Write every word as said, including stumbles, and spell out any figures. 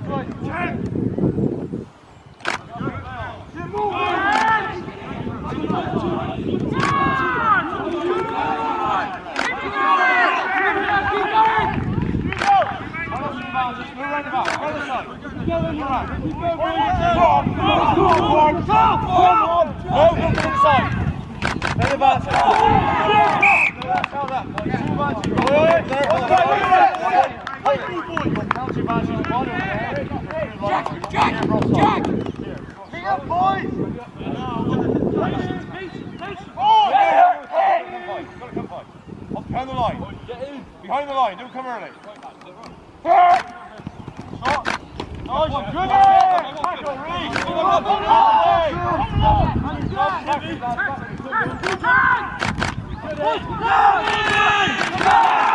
Behind the line. Behind the line. Don't come early. Nice. Good. Tackle, Reece.